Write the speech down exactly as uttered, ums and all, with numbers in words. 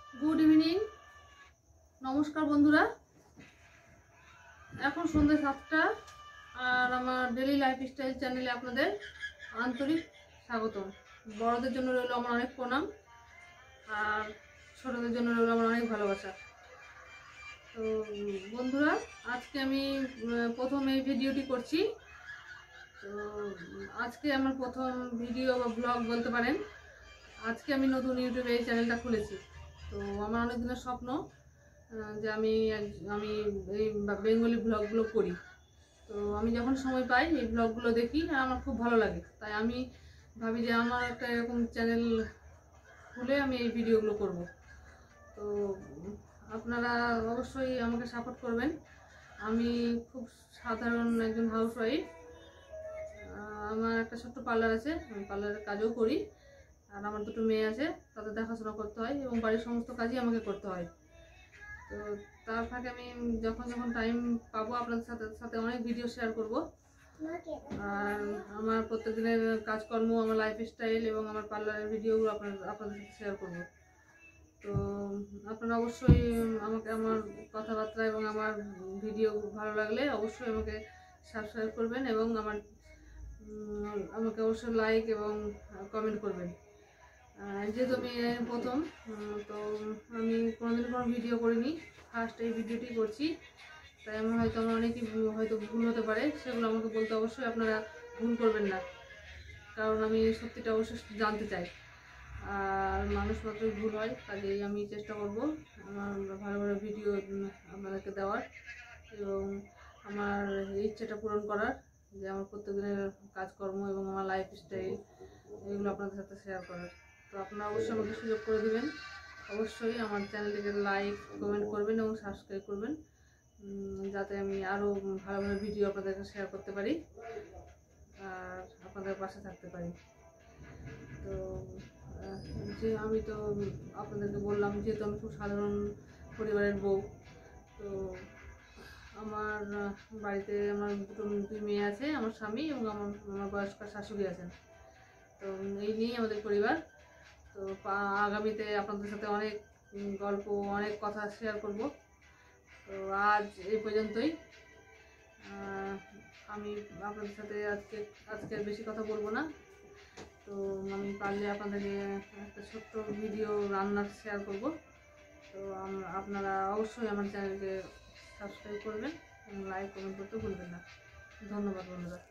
Good evening, নমস্কার বন্ধুরা। এখন সন্ধ্যে সাতটা আর আমার ডেলি লাইফস্টাইল চ্যানেলে আপনাদের আন্তরিক স্বাগতম। বড়দের জন্য রইল আমার অনেক প্রণাম আর ছোটদের জন্য রইল আমার অনেক ভালোবাসা। তো বন্ধুরা, আজকে আমি প্রথম এই ভিডিওটি করছি। তো আজকে আমার প্রথম ভিডিও বা ব্লগ বলতে পারেন। আজকে আমি নতুন ইউটিউবে এই চ্যানেলটা খুলেছি। তো আমার অনেক দিনের স্বপ্ন যে আমি আমি এই বেঙ্গলি ব্লগগুলো করি। তো আমি যখন সময় পাই এই ব্লগগুলো দেখি আর আমার খুব ভালো লাগে। তাই আমি ভাবি যে আমার একটা এরকম চ্যানেল খুলে আমি এই ভিডিওগুলো করব। তো আপনারা অবশ্যই আমাকে সাপোর্ট করবেন। আমি খুব সাধারণ একজন হাউসওয়াইফ। আমার একটা ছোট্ট পার্লার আছে, আমি পার্লারের কাজও করি। আর আমার দুটো মেয়ে আছে, তাদের দেখাশোনা করতে হয় এবং বাড়ির সমস্ত কাজই আমাকে করতে হয়। তো তার ফাঁকে আমি যখন যখন টাইম পাবো আপনাদের সাথে সাথে অনেক ভিডিও শেয়ার করব। আর আমার প্রত্যেকদিনের কাজকর্ম, আমার লাইফস্টাইল এবং আমার পার্লারের ভিডিওগুলো আপনার আপনাদের সাথে শেয়ার করব। তো আপনারা অবশ্যই আমাকে আমার কথাবার্তা এবং আমার ভিডিও ভালো লাগলে অবশ্যই আমাকে সাবস্ক্রাইব করবেন এবং আমার আমাকে অবশ্যই লাইক এবং কমেন্ট করবেন। যেহেতু আমি প্রথম, তো আমি কোনোদিন কোনো ভিডিও করিনি, ফার্স্ট এই ভিডিওটি করছি। তাই আমার হয়তো আমার অনেকই হয়তো ভুল হতে পারে, সেগুলো আমাকে বলতে অবশ্যই আপনারা ভুল করবেন না, কারণ আমি সত্যিটা অবশ্যই জানতে চাই। আর মানুষ মাত্রই ভুল হয়, কাজেই আমি চেষ্টা করব আমার ভালো ভালো ভিডিও আপনাদেরকে দেওয়ার এবং আমার ইচ্ছেটা পূরণ করার, যে আমার প্রত্যেকদিনের কাজকর্ম এবং আমার লাইফস্টাইল এগুলো আপনাদের সাথে শেয়ার করার। তো আপনারা অবশ্যই আমাকে সুযোগ করে দেবেন। অবশ্যই আমার চ্যানেলটিকে লাইক কমেন্ট করবেন এবং সাবস্ক্রাইব করবেন, যাতে আমি আরও ভালো ভালো ভিডিও আপনাদেরকে শেয়ার করতে পারি আর আপনাদের পাশে থাকতে পারি। তো যে আমি তো আপনাদেরকে বললাম, যেহেতু আমি খুব সাধারণ পরিবারের বউ। তো আমার বাড়িতে আমার দুটো দুই মেয়ে আছে, আমার স্বামী এবং আমার আমার বয়স্ক শাশুড়ি আছেন। তো এই নিয়েই আমাদের পরিবার। তো আগামীতে আপনাদের সাথে অনেক গল্প, অনেক কথা শেয়ার করব। তো আজ এই পর্যন্তই। আমি আপনাদের সাথে আজকে আজকে বেশি কথা বলবো না। তো আমি পারলে আপনাদেরকে একটা ছোট্ট ভিডিও রান্নার শেয়ার করব। তো আপনারা অবশ্যই আমার চ্যানেলকে সাবস্ক্রাইব করবেন এবং লাইক কমেন্ট করতে ভুলবেন না। ধন্যবাদ বন্ধুরা।